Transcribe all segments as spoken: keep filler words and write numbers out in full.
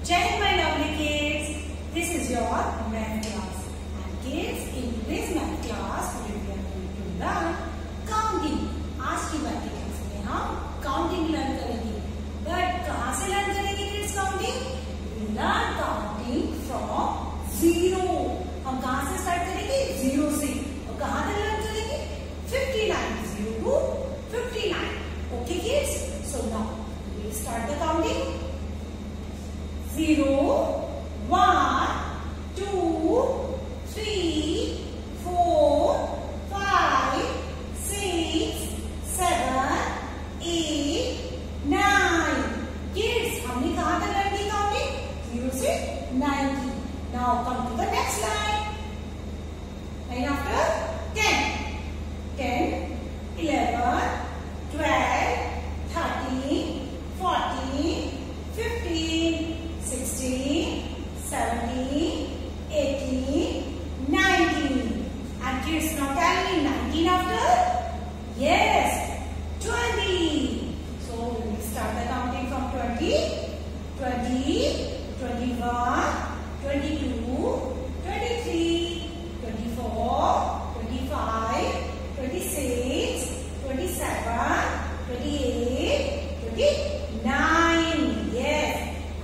Jai my lovely kids. This is your math class. And kids, in today's math class, we are going to learn counting. आज की बात class में हम counting learn करेंगे. But कहाँ से learn करेंगे kids counting? We learn counting from zero. हम कहाँ से start करेंगे? Zero से. और कहाँ तक learn करेंगे? fifty-nine. Zero to fifty-nine. Okay kids? So now we start the counting. Zero, one, two, three, four, five, six, seven, eight, nine. Kids, हमने कहाँ तक learn की counting? Zero से ninety. Now come to the next line. Line after ten. ten, eleven, twelve, thirteen, fourteen, fifteen. sixteen, seventeen, eighteen, nineteen. And kids, now tell me nineteen after? Yes, twenty. So we will start the counting from twenty, twenty, twenty-one, twenty-two, twenty-three, twenty-four, twenty-five, twenty-six, twenty-seven, twenty-eight, twenty-nine. Yes.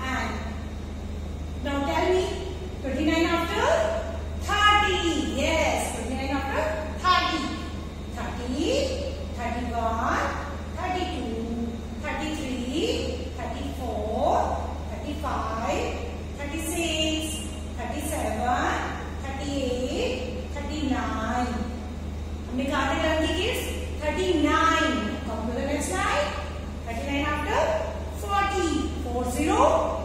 Now tell me, twenty-nine after? thirty. Yes, twenty-nine after? thirty. thirty, thirty-one, thirty-two, thirty-three, thirty-four, thirty-five, thirty-six, thirty-seven, thirty-eight, thirty-nine. हमने कहाँ तक learn की kids? thirty-nine. Come to the next line. thirty-nine after? forty. four zero.